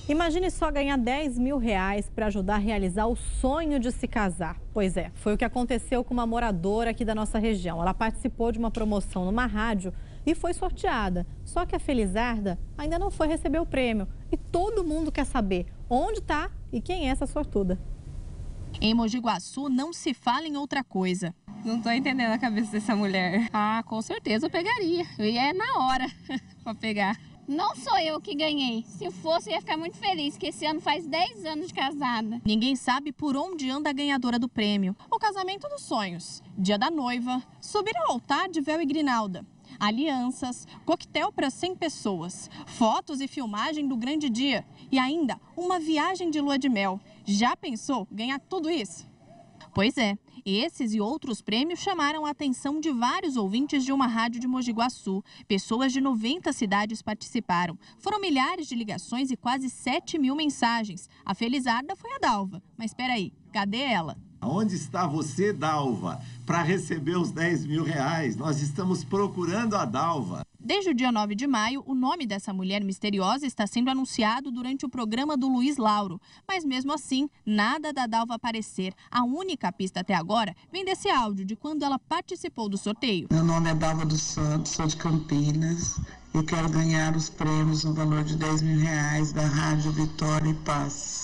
Imagine só ganhar 10 mil reais para ajudar a realizar o sonho de se casar. Pois é, foi o que aconteceu com uma moradora aqui da nossa região. Ela participou de uma promoção numa rádio e foi sorteada. Só que a Felizarda ainda não foi receber o prêmio. E todo mundo quer saber onde está e quem é essa sortuda. Em Mogi Guaçu não se fala em outra coisa. Não tô entendendo a cabeça dessa mulher. Ah, com certeza eu pegaria. Eu ia na hora para pegar. Não sou eu que ganhei. Se fosse, eu ia ficar muito feliz, que esse ano faz 10 anos de casada. Ninguém sabe por onde anda a ganhadora do prêmio. O casamento dos sonhos, dia da noiva, subir ao altar de véu e grinalda, alianças, coquetel para 100 pessoas, fotos e filmagem do grande dia e ainda uma viagem de lua de mel. Já pensou ganhar tudo isso? Pois é, esses e outros prêmios chamaram a atenção de vários ouvintes de uma rádio de Mogi Guaçu. Pessoas de 90 cidades participaram. Foram milhares de ligações e quase 7 mil mensagens. A Felizarda foi a Dalva. Mas espera aí, cadê ela? Onde está você, Dalva, para receber os 10 mil reais? Nós estamos procurando a Dalva. Desde o dia 9 de maio, o nome dessa mulher misteriosa está sendo anunciado durante o programa do Luiz Lauro. Mas mesmo assim, nada da Dalva aparecer. A única pista até agora vem desse áudio de quando ela participou do sorteio. Meu nome é Dalva dos Santos, sou de Campinas. Eu quero ganhar os prêmios no valor de 10 mil reais da Rádio Vitória e Paz.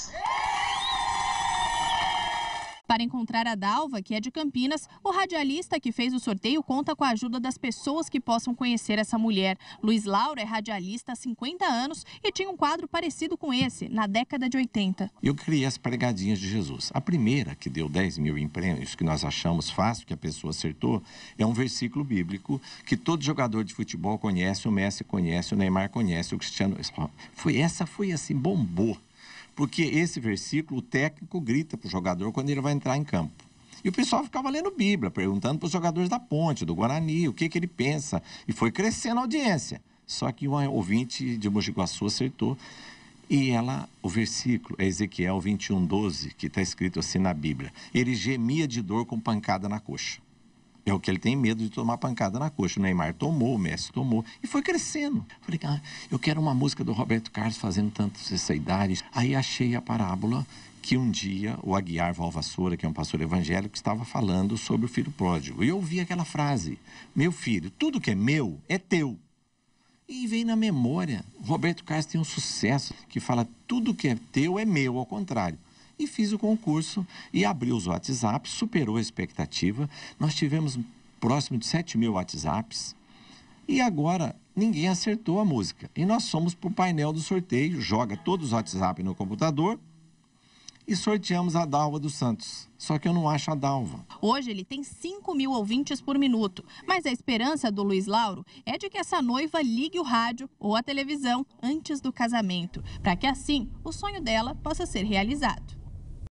Para encontrar a Dalva, que é de Campinas, o radialista que fez o sorteio conta com a ajuda das pessoas que possam conhecer essa mulher. Luiz Lauro é radialista há 50 anos e tinha um quadro parecido com esse, na década de 80. Eu criei as pregadinhas de Jesus. A primeira, que deu 10 mil em prêmios, que nós achamos fácil, que a pessoa acertou, é um versículo bíblico que todo jogador de futebol conhece, o Messi conhece, o Neymar conhece, o Cristiano... Foi assim, bombou. Porque esse versículo, o técnico grita para o jogador quando ele vai entrar em campo. E o pessoal ficava lendo Bíblia, perguntando para os jogadores da Ponte, do Guarani, o que ele pensa. E foi crescendo a audiência. Só que uma ouvinte de Mogi Guaçu acertou. E o versículo é Ezequiel 21:12, que está escrito assim na Bíblia. Ele gemia de dor com pancada na coxa. É o que ele tem medo de tomar pancada na coxa. O Neymar tomou, o Messi tomou. E foi crescendo. Falei, eu quero uma música do Roberto Carlos fazendo tantas essa idade. Aí achei a parábola que um dia o Aguiar Valvassoura, que é um pastor evangélico, estava falando sobre o filho pródigo. E eu ouvi aquela frase, meu filho, tudo que é meu é teu. E veio na memória, o Roberto Carlos tem um sucesso que fala, tudo que é teu é meu, ao contrário. E fiz o concurso e abri os WhatsApps, superou a expectativa. Nós tivemos próximo de 7 mil WhatsApps e agora ninguém acertou a música. E nós fomos para o painel do sorteio, joga todos os WhatsApp no computador e sorteamos a Dalva dos Santos. Só que eu não acho a Dalva. Hoje ele tem 5 mil ouvintes por minuto. Mas a esperança do Luiz Lauro é de que essa noiva ligue o rádio ou a televisão antes do casamento, para que assim o sonho dela possa ser realizado.